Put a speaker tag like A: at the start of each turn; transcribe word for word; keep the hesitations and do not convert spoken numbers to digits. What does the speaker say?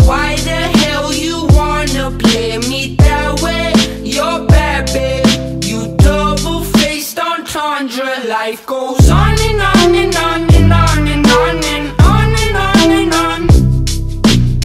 A: Why the hell you wanna play me that way? You're bad, babe. You double-faced entendre. Life goes on